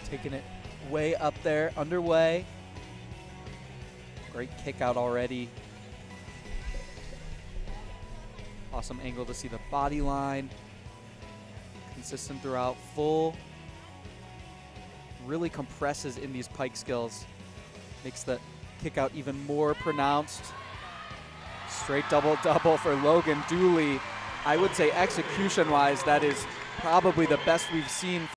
taking it way up there, underway. Great kick out already. Awesome angle to see the body line. Consistent throughout, full. Really compresses in these pike skills. Makes the kick out even more pronounced. Straight double-double for Logan. Dooley, I would say execution-wise, that is probably the best we've seen